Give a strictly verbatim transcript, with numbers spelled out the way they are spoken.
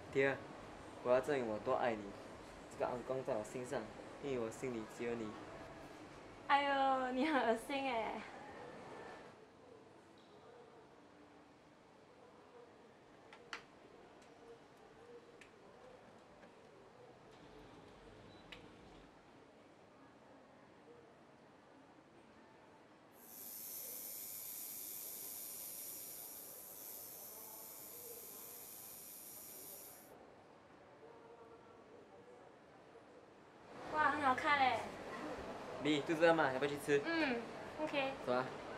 爹，我要证明我多爱你。这个昂光在我心上，因为我心里只有你。 哎呦，你很恶心哎！哇，很好看嘞！ 你肚子饿吗？要不要去吃？ 嗯，OK。 走啊。